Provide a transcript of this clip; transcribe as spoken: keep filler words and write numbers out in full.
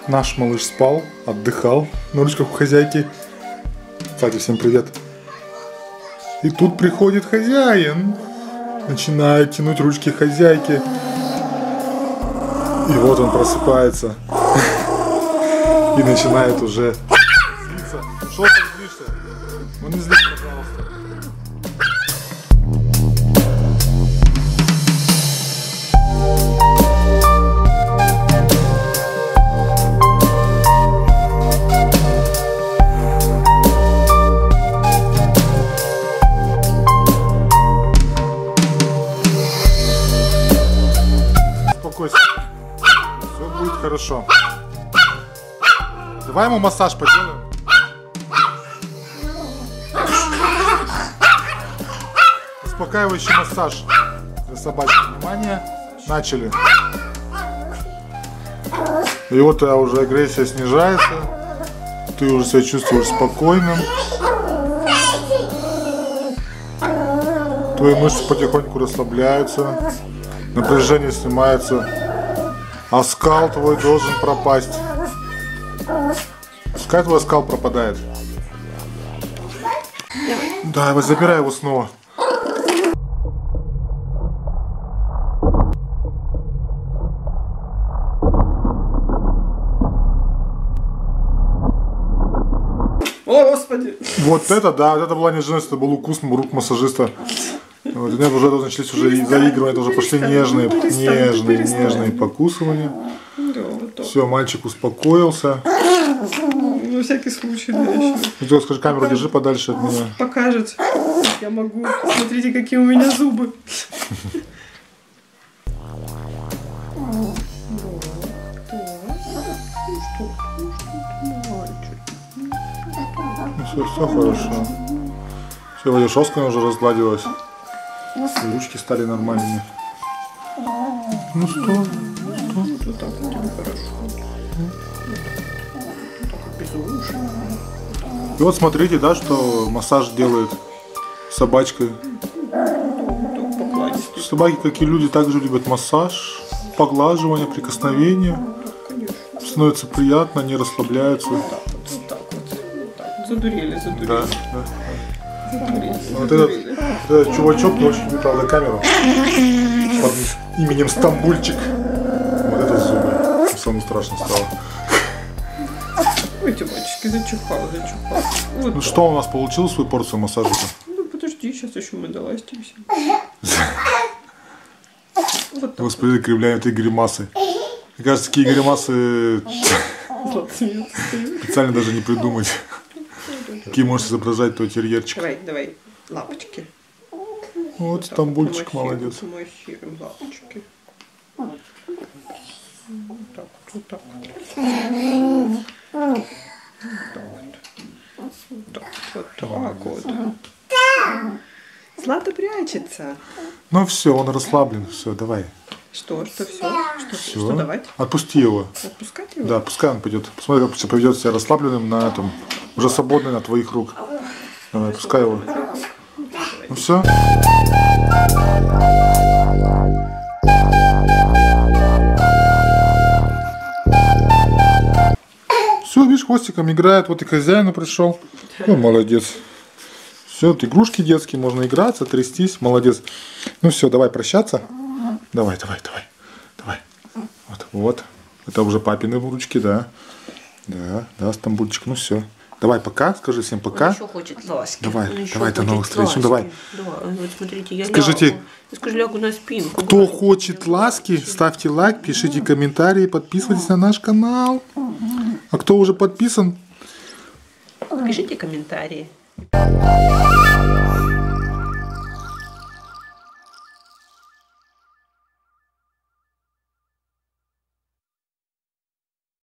Наш малыш спал, отдыхал на ручках у хозяйки. Кстати, всем привет. И тут приходит хозяин. Начинает тянуть ручки хозяйки. И вот он просыпается. И начинает уже злиться. Что ты злишься? Ну не злись, пожалуйста. Успокойся. Все будет хорошо. Давай ему массаж поделаем. Успокаивающий массаж для собачки. Внимание. Начали. И вот а, уже агрессия снижается. Ты уже себя чувствуешь спокойным. Твои мышцы потихоньку расслабляются. Напряжение снимается. А скал твой должен пропасть. Пускай твой скал пропадает. Да, вот забирай его снова. О, Господи! Вот это, да, вот это была неожиданность, это был укус рук массажиста. Вот, у меня уже начались уже заигрывания, это уже пошли нежные, нежные, нежные покусывания. Да, все, мальчик успокоился. На всякий случай, да, еще. Ну, скажи, камеру Покажет. Держи подальше от меня. Покажет. Я могу. Смотрите, какие у меня зубы. Ну, все, все хорошо. Все, Вадюшовская уже разгладилась. И ручки стали нормальными. Ну что? Что? Вот так вот тебе хорошо. И вот смотрите, да, что массаж делает собачкой. Собаки, как и люди, также любят массаж, поглаживание, прикосновение. Становится приятно, не расслабляются. Вот так вот, вот так вот. Вот так вот. Задурели, задурели. Да, да. Задурели, вот задурели. этот, этот чувачок не очень любит, правда, камеру. Под именем Стамбульчик. Вот это зубы. Самому страшно стало. Ой, батюшки, зачухал, зачухал. Вот ну так. Что у нас получилось свою порцию массажа? Ну подожди, сейчас еще мы доластимся. Вот так. Господи, кривляем этой гримасы. Мне кажется, такие гримасы специально даже не придумать. Какие можешь изображать твой терьерчик. Давай, давай, лапочки. Вот Стамбульчик, молодец. Помассируем лапочки. Вот так вот, вот так вот. Вот так вот. Вот так вот. Злата прячется. Ну все, он расслаблен. Все, давай. Что, что все? Что, все. что давать? Отпусти его. Отпускать его? Да, пускай он пойдет. Посмотри, как поведет себя расслабленным на этом. Уже свободный на твоих рук. Давай, пускай его. Ну все. Все, видишь, хвостиком играет. Вот и к хозяину пришел. Ну, молодец. Все, вот игрушки детские, можно играться, трястись. Молодец. Ну все, давай прощаться. Давай, давай, давай. Давай. Вот, вот. Это уже папины ручки, да. Да, да, Стамбульчик. Ну все. Давай пока, скажи всем пока. Он еще хочет ласки. Давай, Он давай до новых встреч. Ну давай. Да, вот смотрите, я Скажите, лягу. Скажи, лягу на спинку. кто хочет ласки, ставьте лайк, пишите комментарии, подписывайтесь на наш канал. А кто уже подписан, пишите комментарии.